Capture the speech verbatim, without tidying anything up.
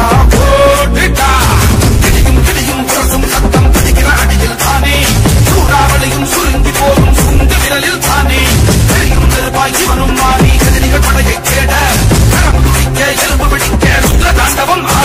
போட்டுட்டா கிடியும் கிடியும் புரசும் சத்தம் பிடிக்கிற அடியில் தானே சூறாவளியும் சுருங்கி போகும் சுண்டு விரலில் தானே தெரியும் நெருப்பாய் சிவனும் மாறி எதிரிகள் படையை தேட கரம் துடிக்க எலும்பு பிடிக்க ருத்ர தாண்டவம்